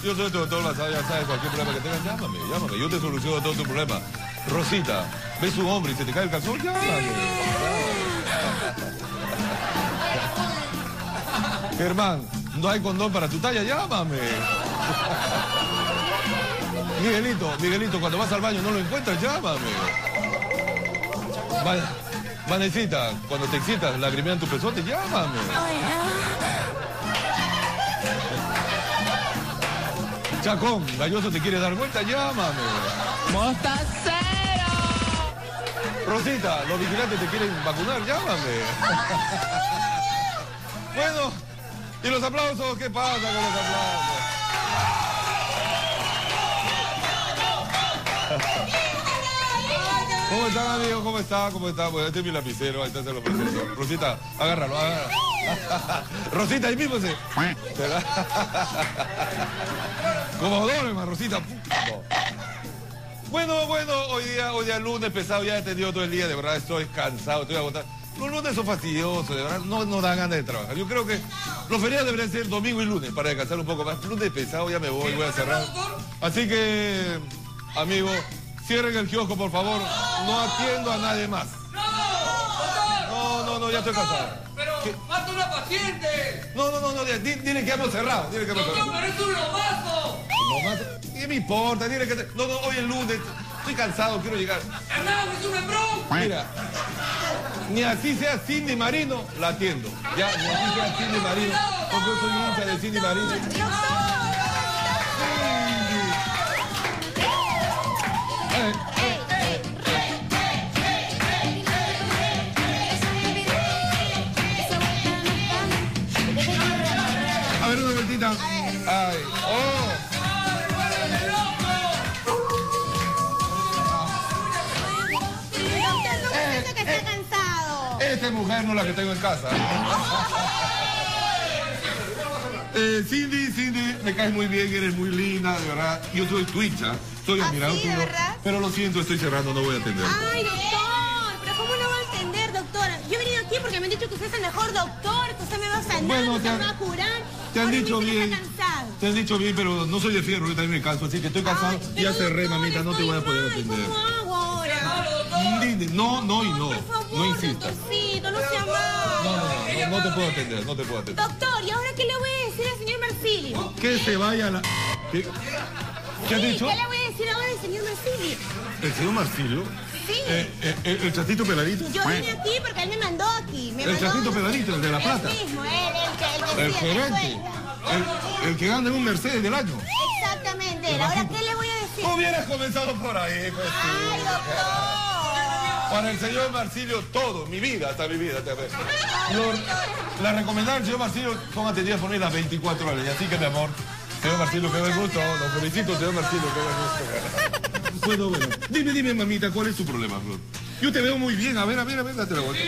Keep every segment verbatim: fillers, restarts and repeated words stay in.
yo soy tu doctor, ya sabes, cualquier problema que tengas, llámame, llámame. Yo te soluciono todo tu problema. Rosita, ves un hombre y se te cae el calzón, llámame. Germán, no hay condón para tu talla, llámame. Miguelito, Miguelito, cuando vas al baño no lo encuentras, llámame. Va, Vanesita, cuando te excitas, lagrimean tu pezote, llámame. Chacón, Galloso te quiere dar vuelta, llámame. ¡Mostacero! Rosita, los vigilantes te quieren vacunar, llámame. Bueno, ¿y los aplausos? ¿Qué pasa con los aplausos? ¿Cómo están, amigos? ¿Cómo está? ¿Cómo está? Pues este es mi lapicero, ahí está, se lo presento. Rosita, agárralo, agárralo. Rosita, ahí mismo se... Como Doberman, Rosita. Bueno, bueno, hoy día, hoy día lunes pesado, ya he tenido todo el día, de verdad estoy cansado, estoy agotado. Los lunes son fastidiosos, de verdad, no, no dan ganas de trabajar. Yo creo que los feriados deberían ser domingo y lunes para descansar un poco más. Lunes pesado, ya me voy, voy a cerrar. Así que, amigos, cierren el kiosco, por favor. No atiendo a nadie más. No, no, no, ya estoy cansado. Pero, mata una paciente. No, no, no, no, dile, dile que hemos cerrado, dile que hemos cerrado. Doctor, pero es un lobazo. ¿Lobazo? ¿Qué me importa? Dile que te... No, no, hoy es lunes, estoy cansado, quiero llegar. Hernán, es un embrón. Mira, ni así sea Cindy Marino, la atiendo. Ya, ni así sea Cindy Marino, porque yo soy hincha de Cindy Marino. Cindy. Eh, eh. A ver, una vueltita. Ay, oh. Esta mujer no es la que tengo en casa. eh, Cindy, Cindy, me caes muy bien, eres muy linda, de verdad. Yo soy tu hincha, soy admirador tuyo. Pero lo siento, estoy cerrando, no voy a atender. Ay, doctor, pero ¿cómo no va a atender, doctora? Yo he venido aquí porque me han dicho que usted es el mejor doctor, que usted me va a sanar, bueno, que te usted han, me va a curar. Te han Ahora dicho me dice bien. que está cansado. Te han dicho bien, pero no soy de fierro, yo también me canso, así que estoy cansado. Ay, Ya pero, cerré, doctor, mamita, no te voy a poder mal. atender. ¿Cómo hago ahora? Dile, no, no y no. Por favor, no insistas. doctorcito, no sea malo. No, no, no, no, no te puedo atender, no te puedo atender. Doctor, ¿y ahora qué le voy a decir al señor Marsilio? Que se vaya a la... ¿Qué, ¿Qué has Sí, dicho? ¿qué le voy a decir ahora al señor Marsilio? ¿El señor Marsilio? Sí. Eh, eh, el, ¿El chatito peladito? Yo vine aquí porque él me mandó aquí. Me El mandó chatito un- peladito, el de La Plata. El mismo, él, el que, el que El sí, que gerente. cuenta. El, el que gana en un Mercedes del año. Exactamente. él. Ahora, ¿qué le voy a decir? Hubieras comenzado por ahí, pues. Ay, doctor. Para el señor Marsilio, todo, mi vida, hasta mi vida. Te Lo, la recomendada del señor Marsilio son atendidas por mí las veinticuatro horas. Y así que, mi amor, señor Marsilio, qué buen gusto. Lo felicito, señor Marsilio, qué buen gusto. Bueno, bueno. Dime, dime, mamita, ¿cuál es tu problema, Flor? Yo te veo muy bien. A ver, a ver, a ver, date la vuelta. Le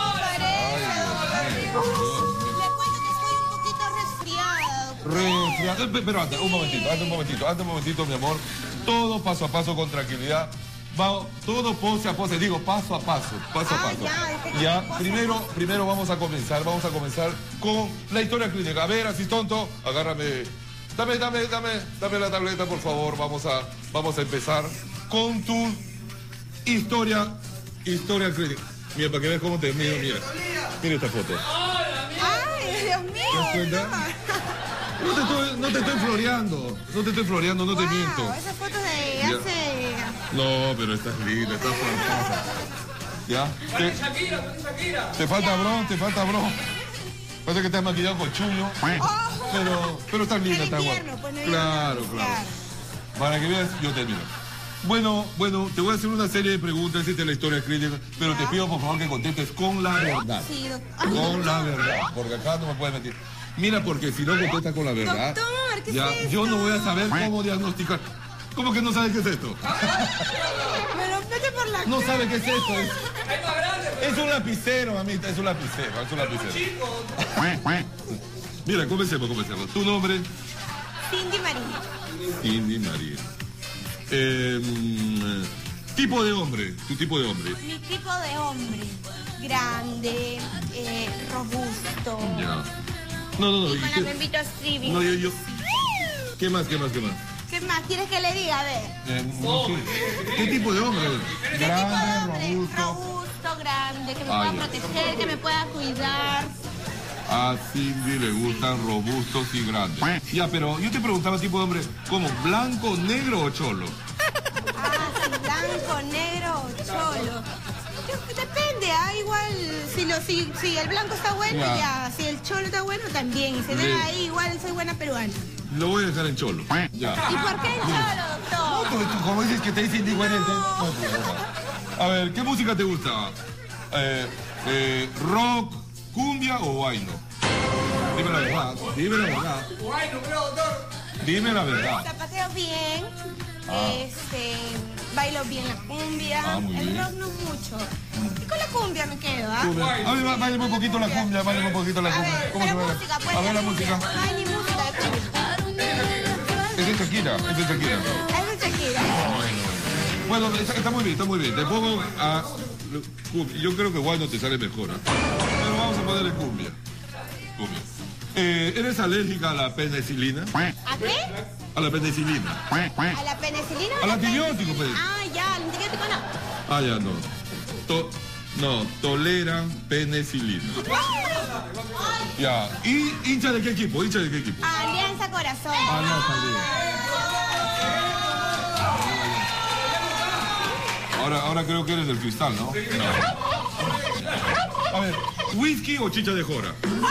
cuento que estoy un poquito resfriada, doctor. Resfriado. Eh, Pero antes, un momentito, antes un momentito, antes un momentito, mi amor. Todo paso a paso con tranquilidad. Va, todo pose a pose, digo paso a paso, paso a Ah, paso. ya, es que Ya, pose a primero, primero vamos a comenzar, vamos a comenzar con la historia clínica. A ver, así tonto, agárrame. Dame, dame, dame, dame la tableta, por favor. Vamos a, vamos a empezar con tu historia, historia clínica. Mira, para que veas cómo te miro, mira. Mira esta foto. Ay, Dios mío. ¿Te das cuenta? No te estoy, no te estoy floreando, no te estoy floreando, no te Wow, miento. esas fotos de Ya. hace... No, pero estás linda, estás fantasma. ¿Ya? Te, Shakira, Shakira. te falta bron, te falta bron. Parece que estás maquillado con chuño. Pero, pero estás linda, Pero estás guapa. invierno, pues, no Claro, invierno, claro. claro. Para que veas, yo termino. Bueno, bueno, te voy a hacer una serie de preguntas, esta es la historia crítica, pero te pido por favor que contestes con la verdad. Sí, doctor. Con la verdad, porque acá no me puedes mentir. Mira, porque si no contestas con la verdad, Doctor, ¿qué ya, es esto? yo no voy a saber cómo diagnosticar. ¿Cómo que no sabes qué es esto? Me lo mete por la No cara. sabe qué es esto. Es, Es más grande, pero es un lapicero, mamita, es un lapicero, es un lapicero. chico. Mira, comencemos, comencemos. Tu nombre, Cindy María. Cindy María. Eh, mm, tipo de hombre, tu tipo de hombre. Mi tipo de hombre. Grande, eh, robusto. Ya. No, no, no. Y con ¿qué? las bembitas trivi. No, yo, yo. ¿Qué más, qué más, qué más? ¿Qué más quieres que le diga? A ver. Eh, no sé. ¿Qué tipo de hombre? ¿Qué tipo de hombre? robusto. Robusto, grande, que me Ah, pueda ya. proteger, que me pueda cuidar. A Cindy le gustan robustos y grandes. Ya, pero yo te preguntaba tipo de hombre, ¿cómo? ¿Blanco, negro o cholo? Ah, si blanco, negro o cholo. Yo- Depende, ah, igual, si, lo, si, si el blanco está bueno, Ya. ya. Si el cholo está bueno, también. Y se Le- ve ahí, igual soy buena peruana. Lo voy a dejar en cholo. Ya. ¿Y por qué el cholo, doctor? Tú, tú, como dices que te dicen diferente. No, no, no. A ver, ¿qué música te gusta? Eh, eh, ¿Rock, cumbia o bailo? Dime la verdad, dime la verdad. Guay, no creo, doctor. Dime la verdad. Zapateo bien, Ah. este, bailo bien la cumbia, Ah, muy el bien. rock no mucho. Y con la cumbia me quedo, ¿ah? Cumbia. A ver, va- bailame un poquito la cumbia, bailame un poquito la A cumbia. ver, ¿Cómo se pero baila? música, pues. A ver la de música. No hay ni música de cumbia. Es de Shakira, es de Shakira. Es de Shakira. Bueno, está, está muy bien, está muy bien. Te pongo a... cumbia. Yo creo que guay no te sale mejor, ¿ah? Pero vamos a ponerle cumbia. Cumbia. Eh, ¿Eres alérgica a la penicilina? ¿A qué? A la penicilina. ¿A la penicilina o Al la antibiótico, penicilina? pues. Ah, ya, al antibiótico no. Ah, ya no. To- no, toleran penicilina. Ya. ¿Y hincha de qué equipo? ¿Hincha de qué equipo? Alianza Corazón. Ah, no, también. Ahora, ahora creo que eres del Cristal, ¿no? No. A ver, ¿whisky o chicha de jora?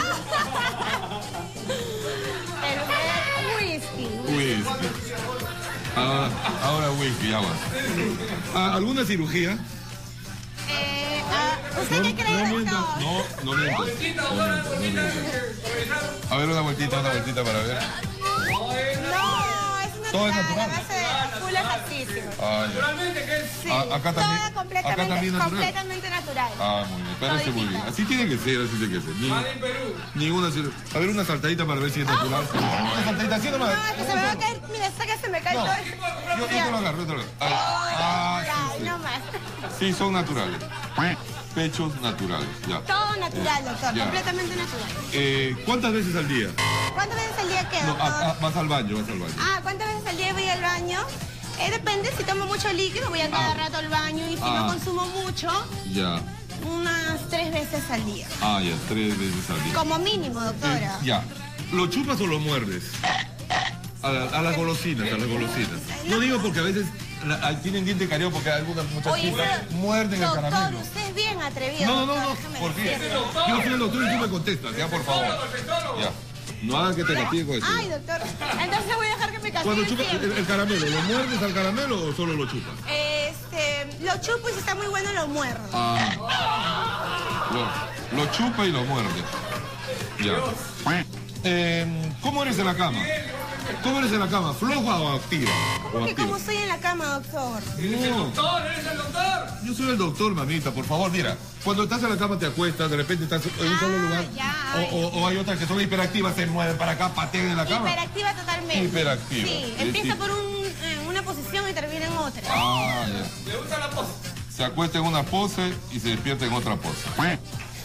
El whisky. Whisky. Ah, ahora whisky, ya va. Ah, ¿alguna cirugía? Eh, ah, ¿Usted qué cree, no doctor? mientas, no, no mientas. Vueltita, No doctora, mientas, no vueltita. mientas. A ver, una vueltita, una vueltita para ver. No, es Todo natural, es natural. a base de full ejercicio. Ah, ya. Naturalmente, ¿qué es? Sí, Ah, acá también- toda completamente, acá también natural. completamente natural. Ah, muy bien, parece muy bien. Así tiene que ser, así tiene que ser. Ni- Made in Perú. ninguna cir- A ver, una saltadita para ver si es natural. Una saltadita, así nomás. No, es que se me va a caer, mira, esa que se me cae No. todo. Yo, yo te lo agarro, yo te lo agarro. Ah, Ya, sí, sí. no más. Sí, son naturales. Pechos naturales, ya. Todo natural, doctor, Ya. completamente natural. Eh, ¿Cuántas veces al día? ¿Cuántas veces al día qué, No, doctor? a- a- vas al baño, vas al baño. Ah, ¿cuántas veces al día voy al baño? Eh, depende, si tomo mucho líquido voy a cada Ah. rato al baño y si Ah. no consumo mucho, Ya. unas tres veces al día. Ah, ya, tres veces al día. Como mínimo, doctora. Ya. ¿Lo chupas o lo muerdes? A, la- a las golosinas, a las golosinas. No digo porque a veces la- ah, tienen diente careo porque algunas muchas Oye, chicas pero, muerden el doctor, caramelo. usted es bien atrevido. No, no, no, doctor, no. déjame ¿Por qué? decirle. Yo soy el doctor y tú me contestas, ya, por favor. Ya. No hagas que te castigue con eso. Ay, doctor. Entonces voy a dejar que me Cuando castigue chupas el, siempre. el caramelo, ¿lo muerdes al caramelo o solo lo chupas? Este, lo chupo y si está muy bueno lo muerdo. Ah. Lo, lo chupa y lo muerde. Ya. Eh, ¿Cómo eres en la cama? ¿Cómo eres en la cama? ¿Floja o activa? ¿Cómo ¿O que activa? Oh, cómo estoy en la cama, doctor? No. Doctor, eres el doctor. Yo soy el doctor, mamita, por favor, mira. Cuando estás en la cama te acuestas, de repente estás en un solo Ah, lugar. ya, o, ay. o- o hay otras que son hiperactivas, se mueven para acá, patean en la cama. Hiperactiva totalmente. Hiperactiva. Sí, Sí, empieza sí. por un, en una posición y termina en otra. Ah, ya. Le gusta la pose. Se acuesta en una pose y se despierta en otra pose.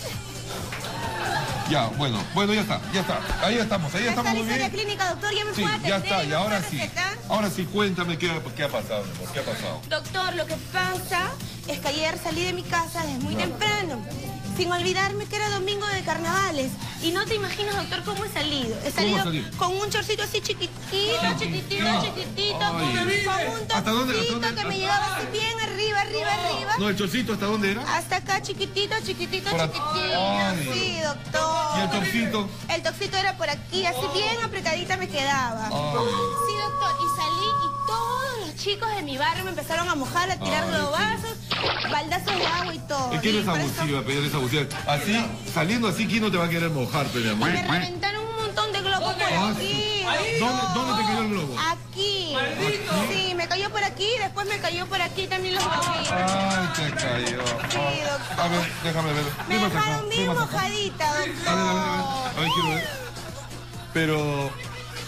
Ya, bueno, bueno, ya está, ya está. Ahí estamos, ahí ¿Ya está estamos muy lista la bien. clínica, doctor? ¿Ya me Sí, puedo ya atender? está, y ¿Me ahora puedo sí. recetar? Ahora sí, cuéntame qué, qué ha pasado, mi amor, qué ha pasado. Doctor, lo que pasa es que ayer salí de mi casa desde muy temprano, sin olvidarme que era domingo de carnavales. Y no te imaginas, doctor, cómo he salido. He salido has salido? con un chorcito así chiquitito, chiquitito, No. chiquitito, Ay. con un ¿Hasta dónde, hasta toquecito dónde? que me llegaba así bien arriba, arriba, arriba. No, el chorcito, ¿hasta dónde era? Hasta acá, chiquitito, chiquitito, Por aquí. chiquitito. Ay. Sí, doctor. ¿Y el toxito? El toxito era por aquí, así bien apretadita me quedaba. Ay. Sí, doctor. Y salí y todos los chicos de mi barrio me empezaron a mojar, a tirar Ay, globazos, baldazos de agua y todo. Es que Y eres por eso abusiva, pero eres abusiva. Así, saliendo así, ¿quién no te va a querer mojar, pe, mi amor? Me reventaron un montón de globos por Ah, aquí. sí. Ahí. ¿Dónde, ¿Dónde te cayó el globo? Aquí. Maldito. Sí, me cayó por aquí, después me cayó por aquí también los globitos. Ay, te cayó. Sí, doctor. A ver, déjame ver. Me Ven más acá, dejaron ven bien más acá. mojadita, A ver, a ver, a ver. doctor. A ver, quiero ver. Pero,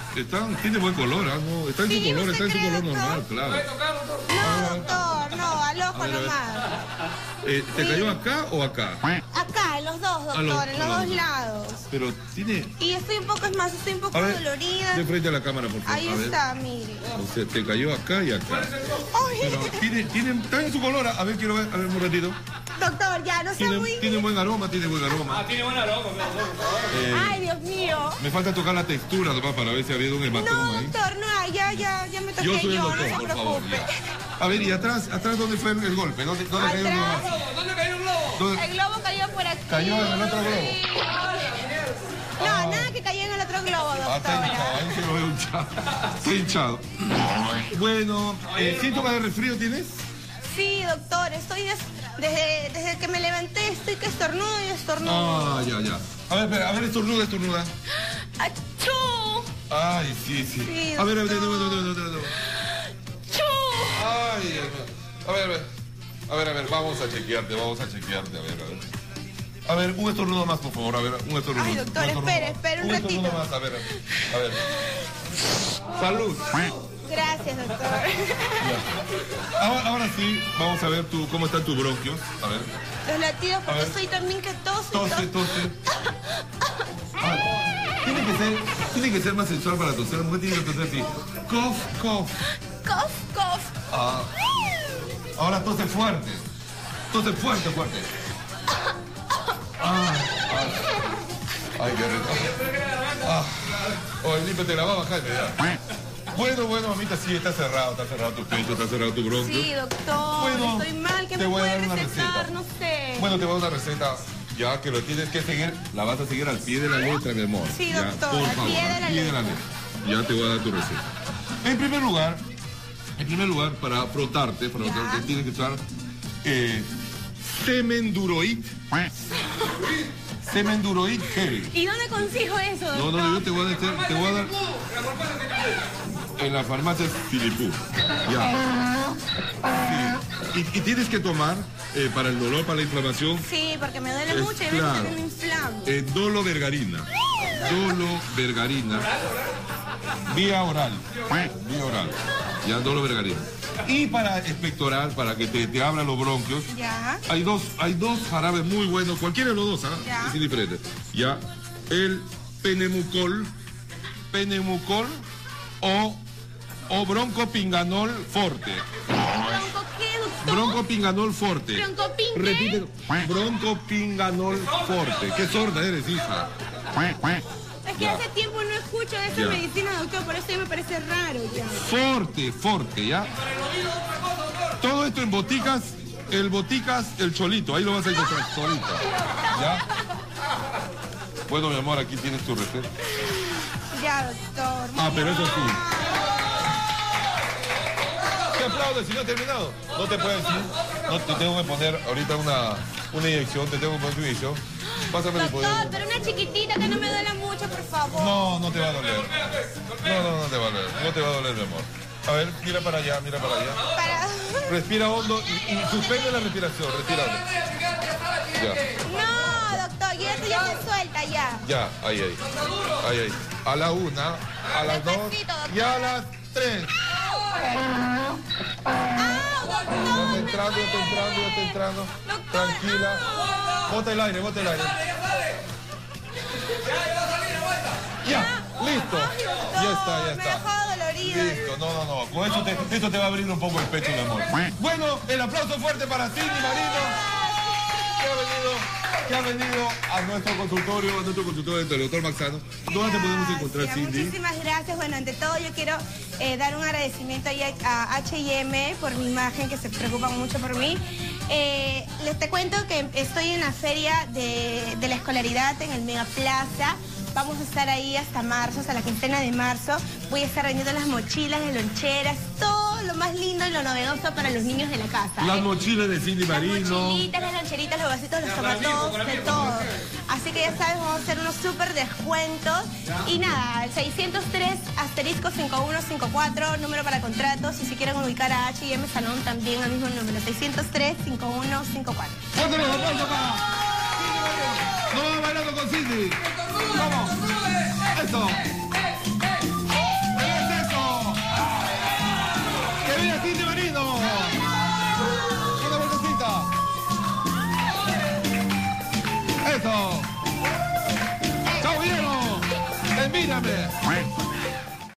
están, tiene buen color, ¿ah? No, está en Sí, su color, ¿usted está en su cree, color doctor? normal, claro. ¿Puede tocar, doctor? No, doctor, no, al ojo A ver, a ver. nomás. Eh, ¿Te cayó acá o acá? Acá, en los dos, doctor, los- en a los los dos dos. lados. Pero tiene... Y estoy un poco, es más, estoy un poco A ver, dolorida. de frente a la cámara, por favor. Ahí a ver. está, mire. O sea, te cayó acá y acá. Ay, Pero tiene, tiene, está en su color, a ver, quiero ver, a ver un ratito. doctor, ya, no sea Tiene, muy... tiene buen aroma, tiene buen aroma. Ah, tiene buen aroma, doctor, por favor. Eh, Ay, Dios mío. me falta tocar la textura, nomás, para ver si ha habido un hematoma No, ahí. doctor, no, ya, ya, ya me toqué Yo yo, soy el doctor, no se por favor. preocupe. ya. A ver, ¿y atrás, atrás dónde fue el, el golpe? ¿Dónde, dónde cayó el Atrás. globo? ¿Dónde cayó el globo? ¿Dónde- El globo cayó por aquí. Cayó en el otro globo. Sí. No, nada que cayó en el otro globo, Ah, está hinchado, doctora. ahí se lo veo hinchado. Está hinchado. Bueno, eh, ¿síntomas de resfrío tienes? Sí, doctor, estoy des- desde, desde que me levanté, estoy que estornudo y estornudo. Ah, ya, ya. A ver, espera, a ver, estornuda, estornuda. ¡Achú! Ay, sí, sí. Sí, a ver, a ver, de doctor. nuevo, de nuevo, de nuevo, de nuevo. ¡Achú! Ay, Dios mío. A ver, a ver. A ver, a ver, vamos a chequearte, vamos a chequearte, a ver, a ver. A ver, un estornudo más, por favor, a ver, un estornudo. Ay, doctor, un estornudo espere, más. espere un Un estornudo ratito. más, a ver, a ver. Salud. Gracias, doctor. Ya. Ahora, ahora sí, vamos a ver tu, cómo están tus bronquios. A ver. Los latidos, A porque ver. soy también que toso y Tose, toso. tose. Ah, tiene que ser, tiene que ser más sensual para toser. La mujer tiene que toser así. Cough, cough. Cough, cough. Ah, ahora tose fuerte. Tose fuerte, fuerte. Ah, ay, ay, qué rico. Ah, oye, límpiate la baba, Jaime, ya. Bueno, bueno, mamita, sí, está cerrado, está cerrado tu pecho, está cerrado tu bronquio. Sí, doctor, Bueno, estoy mal. ¿Qué te me voy a puede dar una recetar? receta. No sé. Bueno, te voy a dar una receta, ya que lo tienes que seguir, la vas a seguir al pie de la letra, mi amor. Sí, Ya, doctor, por al favor, pie de la letra. letra. Ya te voy a dar tu receta. En primer lugar, en primer lugar, para frotarte, para Ya. frotarte, tienes que usar eh, semen duroid. Semen duroid gel. ¿Y dónde consigo eso, No, doctor? no, yo te voy a dar, te voy a dar en la farmacia Filipú. Ya. Sí. Y, y tienes que tomar eh, para el dolor, para la inflamación, Sí, porque me duele Es mucho y a veces claro. también me inflamo. eh, dolo vergarina. Dolo vergarina. Vía oral. Vía oral. Ya, dolo vergarina. Y para expectorar, para que te, te abran los bronquios, Ya. hay dos, hay dos jarabes muy buenos, cualquiera de los dos, ¿ah? Ya. Es indiferente. Ya, el penemucol, penemucol o, o broncopinganol forte. ¿Bronco qué, doctor? Broncopinganol forte. ¿Broncopin qué? Repite. Broncopinganol forte. Qué sorda eres, hija. Es que Ya. hace tiempo no escucho de esa Ya. medicina, doctor, por eso ya me parece raro ya. Forte, forte, ¿ya? Todo esto en boticas, el boticas, el cholito, ahí lo vas a encontrar, solito. ¿Ya? Bueno, mi amor, aquí tienes tu receta. Ya, doctor. Ah, pero eso sí. ¿Qué aplaudes si no he terminado? No te puedes ir. No te tengo que poner ahorita una, una inyección, te tengo que poner tu inyección. Pásame el poder. Doctor, pero una chiquitita que no me duela mucho, por favor. No, no te va a doler. No, no, no te va a doler. No te va a doler, mi amor. A ver, mira para allá, mira para allá. Para... Respira hondo y, y suspende la respiración. Respira hondo. Ya, No, doctor, y esto ya se suelta ya. ya, ahí, ahí. Ahí, ahí. A la una, a las dos Despacito, doctor. y a las tres. ¡Ah, Ya doctor! está me entrando, ya está duele. entrando, ya está entrando. Doctor, Tranquila. ah. Bota el aire, bota el aire. Ya, listo. Ay, doctor, Ya está, ya me está. dejó dolorido. Listo, no, no, no. Con eso te, esto te va a abrir un poco el pecho, mi amor. Bueno, el aplauso fuerte para Cindy Marino, que ha venido, que ha venido a nuestro consultorio, a nuestro consultorio del doctor Maxano. ¿Dónde te podemos encontrar, Gracias, Cindy? muchísimas gracias. Bueno, ante todo yo quiero eh, dar un agradecimiento ahí a, a H y M por mi imagen, que se preocupan mucho por mí. Eh, les te cuento que estoy en la feria de, de la escolaridad en el Mega Plaza. Vamos a estar ahí hasta marzo, hasta la quincena de marzo. Voy a estar vendiendo las mochilas, las loncheras, todo lo más lindo y lo novedoso para los niños de la casa. Las ¿eh? mochilas de Cindy Las Marino. mochilitas, las loncheritas, los vasitos, los tomatos, de todo. Así que ya sabes, vamos a hacer unos súper descuentos. Y nada, seiscientos tres asterisco cincuenta y uno cincuenta y cuatro, número para contratos. Y si quieren ubicar a H y M Salón, también al mismo número, seiscientos tres cincuenta y uno cincuenta y cuatro. ¡Fuerte los aplausos para Cindy Marino! ¡No, bailando con Cindy! ¡Vamos! ¡Eso!